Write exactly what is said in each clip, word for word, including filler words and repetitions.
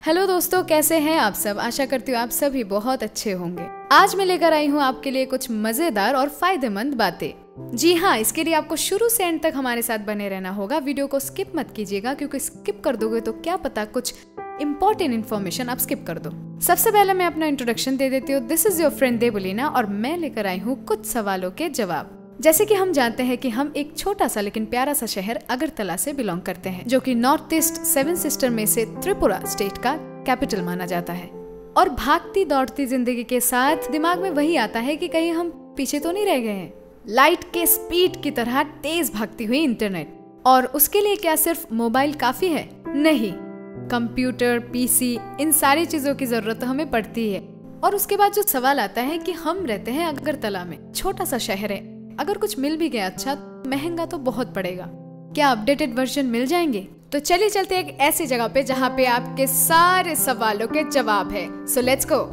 Hello दोस्तों, कैसे हैं आप सब। आशा करती हूँ आप सभी बहुत अच्छे होंगे। आज मैं लेकर आई हूँ आपके लिए कुछ मजेदार और फायदेमंद बातें। जी हाँ, इसके लिए आपको शुरू से एंड तक हमारे साथ बने रहना होगा। वीडियो को स्किप मत कीजिएगा, क्योंकि स्किप कर दोगे तो क्या पता कुछ इम्पोर्टेंट इन्फॉर्मेशन आप स्किप कर दो। सबसे पहले मैं अपना इंट्रोडक्शन दे देती हूँ। This is your friend Debulina और मैं लेकर आई हूँ कुछ सवालों के जवाब। जैसे कि हम जानते हैं कि हम एक छोटा सा लेकिन प्यारा सा शहर अगरतला से बिलोंग करते हैं, जो कि नॉर्थ ईस्ट सेवन सिस्टर में से त्रिपुरा स्टेट का कैपिटल माना जाता है। और भागती दौड़ती जिंदगी के साथ दिमाग में वही आता है कि कहीं हम पीछे तो नहीं रह गए हैं। लाइट के स्पीड की तरह तेज भागती हुई इंटरनेट, और उसके लिए क्या सिर्फ मोबाइल काफी है? नहीं, कंप्यूटर, पीसी, इन सारी चीजों की जरूरत हमें पड़ती है। और उसके बाद जो सवाल आता है कि हम रहते हैं अगरतला में, छोटा सा शहर है, अगर कुछ मिल भी गया अच्छा, महंगा तो बहुत पड़ेगा। क्या अपडेटेड वर्जन मिल जाएंगे? तो चलिए चलते एक ऐसी जगह पे जहाँ पे आपके सारे सवालों के जवाब है। So let's go.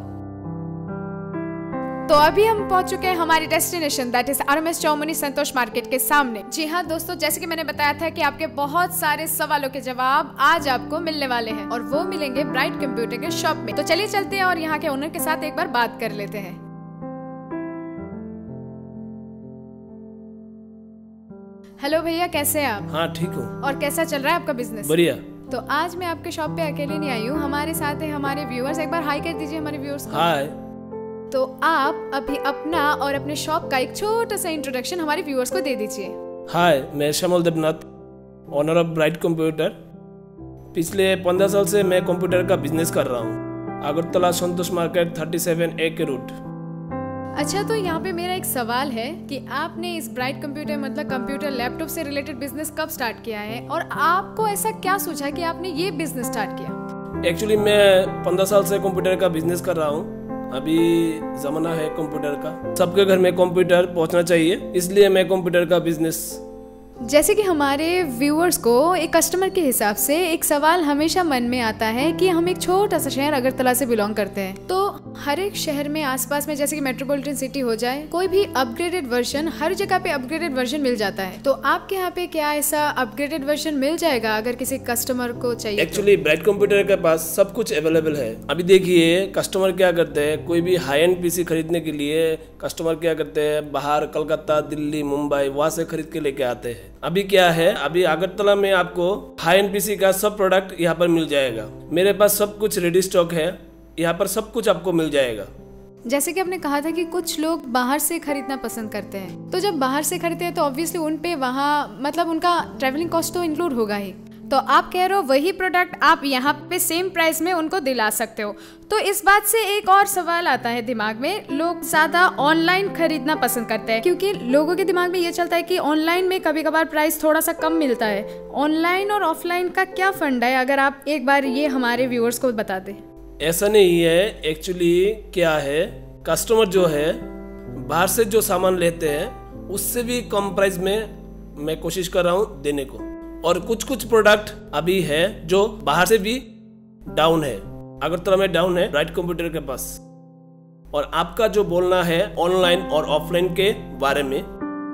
तो अभी हम पहुंच चुके हैं हमारी destination, that is RMS Chowmuhani Santosh market के सामने। जी हाँ दोस्तों, जैसे कि मैंने बताया था कि आपके बहुत सारे सवालों के जवाब आज आपको मिलने वाले हैं, और वो मिलेंगे ब्राइट कंप्यूटर के शॉप में। तो चलिए चलते हैं और यहाँ के ओनर के साथ एक बार बात कर लेते हैं। हेलो भैया, कैसे हैं आप? हाँ ठीक हूँ। और कैसा चल रहा है आपका बिजनेस? बढ़िया। तो आज मैं आपके शॉप पे अकेले नहीं आई हूँ, हमारे साथ है हमारे व्यूअर्स। एक बार हाई कर दीजिए हमारे व्यूअर्स को। हाय। तो आप अभी अपना और अपने शॉप का एक छोटा सा इंट्रोडक्शन हमारे व्यूअर्स को दे दीजिए। हाय, मैं Shyamal Debnath, owner of bright computer. पिछले पंद्रह साल से मैं कंप्यूटर का बिजनेस कर रहा हूँ, Agartala Santosh market thirty seven A के रूट। अच्छा, तो यहाँ पे मेरा एक सवाल है कि आपने इस ब्राइट कंप्यूटर मतलब कंप्यूटर लैपटॉप से रिलेटेड बिजनेस कब स्टार्ट किया है, और आपको ऐसा क्या सोचा कि आपने ये बिजनेस स्टार्ट किया? एक्चुअली मैं पंद्रह साल से कंप्यूटर का बिजनेस कर रहा हूँ। अभी जमाना है कंप्यूटर का, सबके घर में कंप्यूटर पहुँचना चाहिए, इसलिए मैं कंप्यूटर का बिजनेस। जैसे कि हमारे व्यूअर्स को एक कस्टमर के हिसाब से एक सवाल हमेशा मन में आता है कि हम एक छोटा सा शहर अगरतला से बिलोंग करते हैं, तो हर एक शहर में आसपास में जैसे कि मेट्रोपॉलिटन सिटी हो जाए, कोई भी अपग्रेडेड वर्जन, हर जगह पे अपग्रेडेड वर्जन मिल जाता है। तो आपके यहाँ पे क्या ऐसा अपग्रेडेड वर्जन मिल जाएगा अगर किसी कस्टमर को चाहिए? एक्चुअली ब्राइट कंप्यूटर के पास सब कुछ अवेलेबल है। अभी देखिए कस्टमर क्या करते हैं, कोई भी हाई एंड पीसी खरीदने के लिए कस्टमर क्या करते हैं, बाहर कलकत्ता, दिल्ली, मुंबई, वहाँ से खरीद के लेके आते हैं। अभी क्या है, अभी अगरतला में आपको हाई एंड पीसी का सब प्रोडक्ट यहाँ पर मिल जाएगा। मेरे पास सब कुछ रेडी स्टॉक है, यहाँ पर सब कुछ आपको मिल जाएगा। जैसे कि आपने कहा था कि कुछ लोग बाहर से खरीदना पसंद करते हैं, तो जब बाहर से खरीदते हैं तो ऑब्वियसली उन पे वहाँ मतलब उनका ट्रैवलिंग कॉस्ट तो इंक्लूड होगा ही। तो आप कह रहे हो वही प्रोडक्ट आप यहाँ पे सेम प्राइस में उनको दिला सकते हो। तो इस बात से एक और सवाल आता है दिमाग में, लोग ज्यादा ऑनलाइन खरीदना पसंद करते हैं, क्योंकि लोगों के दिमाग में ये चलता है कि ऑनलाइन में कभी कभार प्राइस थोड़ा सा कम मिलता है। ऑनलाइन और ऑफलाइन का क्या फंडा है, अगर आप एक बार ये हमारे व्यूअर्स को बता दें। ऐसा नहीं है, एक्चुअली क्या है, कस्टमर जो है बाहर से जो सामान लेते हैं उससे भी कम प्राइस में मैं कोशिश कर रहा हूँ देने को, और कुछ कुछ प्रोडक्ट अभी है जो बाहर से भी डाउन है, अगरतला में डाउन है ब्राइट कंप्यूटर के पास। और आपका जो बोलना है ऑनलाइन और ऑफलाइन के बारे में,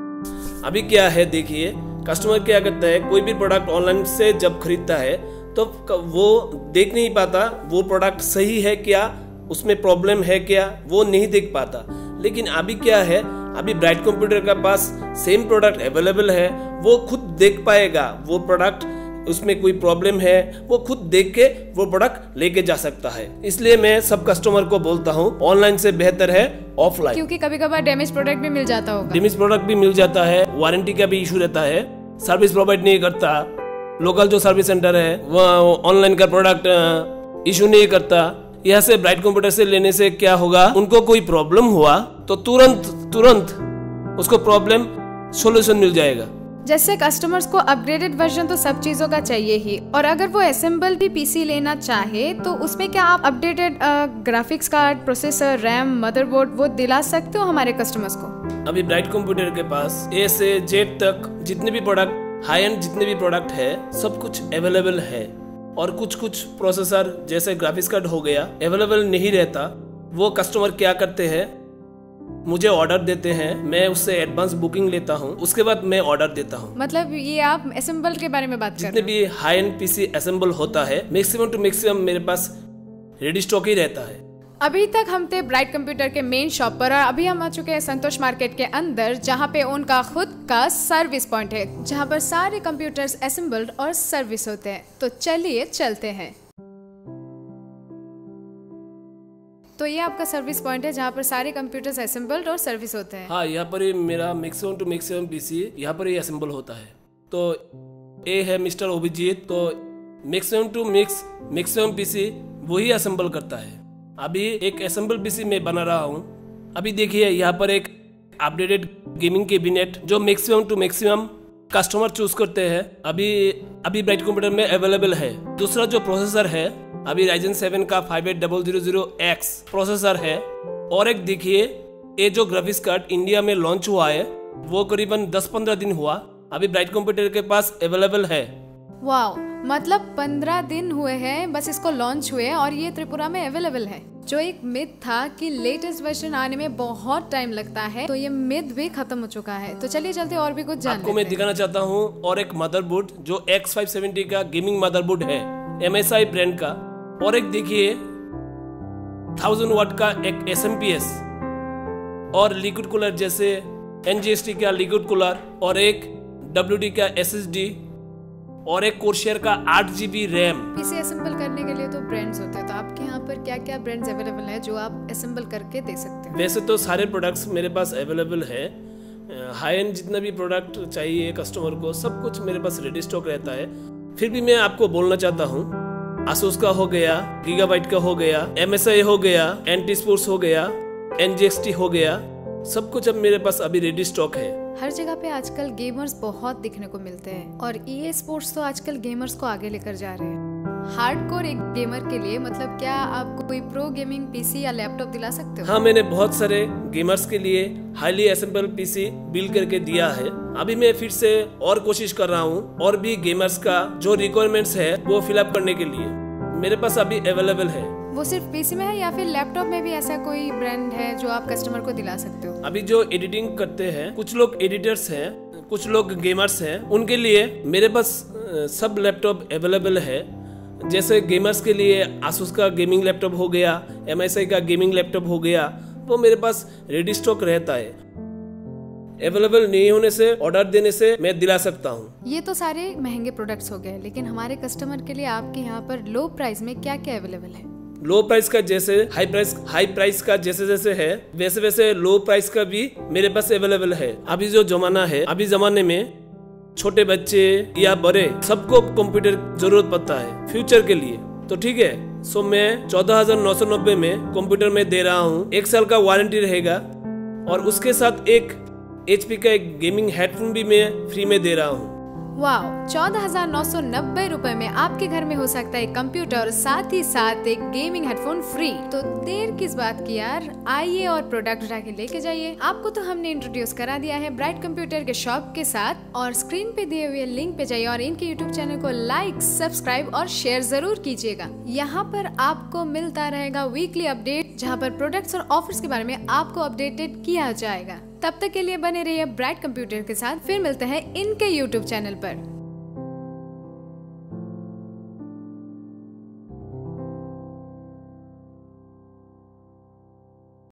अभी क्या है देखिए, कस्टमर क्या करता है, कोई भी प्रोडक्ट ऑनलाइन से जब खरीदता है तो वो देख नहीं पाता वो प्रोडक्ट सही है क्या, उसमें प्रॉब्लम है क्या, वो नहीं देख पाता। लेकिन अभी क्या है, अभी ब्राइट कंप्यूटर के पास सेम प्रोडक्ट अवेलेबल है, वो खुद देख पाएगा वो प्रोडक्ट, उसमें कोई प्रॉब्लम है वो खुद देख के वो प्रोडक्ट लेके जा सकता है। इसलिए मैं सब कस्टमर को बोलता हूँ ऑनलाइन से बेहतर है ऑफलाइन, क्योंकि कभी कभार डैमेज प्रोडक्ट भी मिल जाता होगा। डैमेज प्रोडक्ट भी मिल जाता है, वारंटी का भी इशू रहता है, सर्विस प्रोवाइड नहीं करता। लोकल जो सर्विस सेंटर है वो ऑनलाइन का प्रोडक्ट इशू नहीं करता। यहाँ से ब्राइट कंप्यूटर से लेने से क्या होगा, उनको कोई प्रॉब्लम हुआ तो तुरंत तुरंत उसको प्रॉब्लम सॉल्यूशन मिल जाएगा। जैसे कस्टमर्स को अपग्रेडेड वर्जन तो सब चीजों का चाहिए ही, और अगर वो असेंबल भी पीसी लेना चाहे तो उसमें क्या आप updated graphics card, processor, RAM, motherboard वो दिला सकते हो हमारे कस्टमर्स को? अभी ब्राइट कंप्यूटर के पास ए से जेड तक जितने भी प्रोडक्ट, हाई एंड जितने भी प्रोडक्ट है सब कुछ अवेलेबल है। और कुछ कुछ प्रोसेसर जैसे ग्राफिक्स कार्ड हो गया अवेलेबल नहीं रहता, वो कस्टमर क्या करते हैं, मुझे ऑर्डर देते हैं, मैं उससे एडवांस बुकिंग लेता हूँ, उसके बाद मैं ऑर्डर देता हूँ। मतलब ये आप असेंबल के बारे में बात कर रहे हो? जितने भी हाई एंड पीसी असेंबल होता है मैक्सिमम टू मैक्सिमम मेरे पास रेडी स्टॉक ही रहता है। अभी तक हम थे ब्राइट कंप्यूटर के मेन शॉप पर और अभी हम आ चुके हैं संतोष मार्केट के अंदर, जहां पे उनका खुद का सर्विस पॉइंट है, जहां पर सारे कंप्यूटर्स असेंबल्ड और सर्विस होते हैं। तो चलिए चलते हैं। तो ये आपका सर्विस पॉइंट है जहाँ पर सारे कंप्यूटर्स असेंबल्ड और सर्विस होते हैं। हाँ, यहाँ पर ही मेरा मैक्सिमम टू मैक्सिमम पीसी यहाँ पर ही असेंबल होता है। तो ए है मिस्टर अभिजीत, तो maximum to mix maximum PC वही असेंबल करता है। अभी एक असेंबल पीसी मैं बना रहा हूँ। अभी देखिए यहाँ पर एक अपडेटेड गेमिंग कैबिनेट जो maximum to maximum customer choose करते हैं, अभी अभी ब्राइट कंप्यूटर में अवेलेबल है। दूसरा जो प्रोसेसर है, अभी राइजन सेवन का five eight double zero zero X processor है। और एक देखिए, ये जो ग्राफिक्स कार्ड इंडिया में लॉन्च हुआ है वो करीबन दस पंद्रह दिन हुआ, अभी ब्राइट कंप्यूटर के पास अवेलेबल है। वाओ, मतलब पंद्रह दिन हुए हैं बस इसको लॉन्च हुए और ये त्रिपुरा में अवेलेबल है। जो एक मिथ था कि लेटेस्ट वर्जन आने में बहुत टाइम लगता है, तो ये मिथ भी खत्म हो चुका है। तो चलिए चलते और भी कुछ जान आपको मैं दिखाना चाहता हूँ। और एक मदरबोर्ड जो एक्स फाइव सेवेंटी का गेमिंग मदरबोर्ड है, एम एस आई ब्रांड का। और एक देखिए थाउजेंड वाट का एक एस एम पी एस और लिक्विड कूलर जैसे एन जी एस टी का लिक्विड कूलर, और एक डब्ल्यू डी का एस एस डी, और एक कोर्शियर का आठ G B RAM. PC assemble करने के लिए तो ब्रांड्स होते हैं, तो आपके यहाँ पर क्या क्या ब्रांड्स अवेलेबल है जो आप असेंबल करके दे सकते हैं? वैसे तो सारे प्रोडक्ट्स मेरे पास अवेलेबल है। हाई एंड जितना भी प्रोडक्ट चाहिए कस्टमर को, सब कुछ मेरे पास रेडी स्टॉक रहता है। फिर भी मैं आपको बोलना चाहता हूँ, आसूस का हो गया, गीगाबाइट का हो गया, एम एस आई हो गया, एंटी स्पोर्ट्स हो गया, एन जी एक्स टी हो गया, सब कुछ अब मेरे पास अभी रेडी स्टॉक है। हर जगह पे आजकल गेमर्स बहुत दिखने को मिलते हैं और ई ए स्पोर्ट्स तो आजकल गेमर्स को आगे लेकर जा रहे हैं। हार्डकोर एक गेमर के लिए मतलब क्या आप कोई प्रो गेमिंग पीसी या लैपटॉप दिला सकते हो? हाँ, मैंने बहुत सारे गेमर्स के लिए हाईली असेंबल पीसी बिल्ड करके दिया है। अभी मैं फिर से और कोशिश कर रहा हूँ और भी गेमर्स का जो रिक्वायरमेंट्स है वो फिलअप करने के लिए मेरे पास अभी अवेलेबल है। वो सिर्फ पीसी में है या फिर लैपटॉप में भी ऐसा कोई ब्रांड है जो आप कस्टमर को दिला सकते हो? अभी जो एडिटिंग करते हैं, कुछ लोग एडिटर्स हैं, कुछ लोग गेमर्स हैं, उनके लिए मेरे पास सब लैपटॉप अवेलेबल है। जैसे गेमर्स के लिए आसूस का गेमिंग लैपटॉप हो गया, एम एस आई का गेमिंग लैपटॉप हो गया, वो मेरे पास रेडी स्टॉक रहता है। अवेलेबल नहीं होने से, ऑर्डर देने से मैं दिला सकता हूँ। ये तो सारे महंगे प्रोडक्ट्स हो गए, लेकिन हमारे कस्टमर के लिए आपके यहाँ पर लो प्राइस में क्या क्या अवेलेबल है? लो प्राइस का जैसे हाई प्राइस हाई प्राइस का जैसे जैसे है वैसे वैसे लो प्राइस का भी मेरे पास अवेलेबल है। अभी जो जमाना है, अभी जमाने में छोटे बच्चे या बड़े सबको कंप्यूटर जरूरत पड़ता है फ्यूचर के लिए। तो ठीक है, सो मैं चौदह हजार नौ सौ नब्बे में कंप्यूटर में दे रहा हूँ। एक साल का वारंटी रहेगा और उसके साथ एक एच पी का एक गेमिंग हेडफोन भी मैं फ्री में दे रहा हूँ। वाह, चौदह हजार नौ सौ नब्बे रूपए में आपके घर में हो सकता है कंप्यूटर और साथ ही साथ एक गेमिंग हेडफोन फ्री। तो देर किस बात की यार, आइए और प्रोडक्ट उठा के लेके जाइए। आपको तो हमने इंट्रोड्यूस करा दिया है ब्राइट कंप्यूटर के शॉप के साथ, और स्क्रीन पे दिए हुए लिंक पे जाइए और इनके यूट्यूब चैनल को लाइक, सब्सक्राइब और शेयर जरूर कीजिएगा। यहाँ पर आपको मिलता रहेगा वीकली अपडेट, जहाँ पर प्रोडक्ट्स और ऑफर्स के बारे में आपको अपडेटेड किया जाएगा। तब तक के लिए बने रहिए ब्राइट कंप्यूटर के साथ। फिर मिलते हैं इनके यूट्यूब चैनल पर।